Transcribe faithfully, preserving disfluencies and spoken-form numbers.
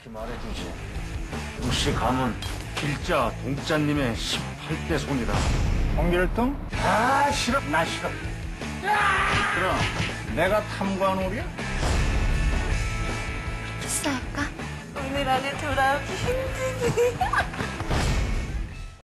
솔직히 말해주지. 무시 감은 길자 동자님의 십팔 대 손이다. 홍길동? 아, 싫어. 나 싫어. 그럼 내가 탐구한 오리야? 키스할까? 오늘 안에 돌아오기 힘드니.